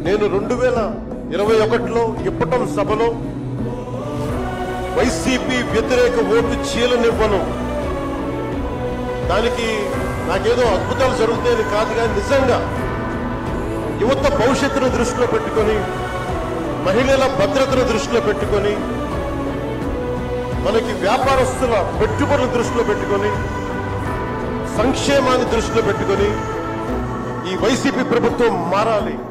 నేను 2021లో ఇప్పటం సభలో వైసీపీ వ్యతిరేక ఓటు చీలనివ్వను. దానికి నాకేదో అద్భుతాలు జరుగుతాయని కాదు, కానీ నిజంగా యువత భవిష్యత్తును దృష్టిలో పెట్టుకొని, మహిళల భద్రతను దృష్టిలో పెట్టుకొని, మనకి వ్యాపారస్తుల పెట్టుబడులను దృష్టిలో పెట్టుకొని, సంక్షేమాన్ని దృష్టిలో పెట్టుకొని ఈ వైసీపీ ప్రభుత్వం మారాలి.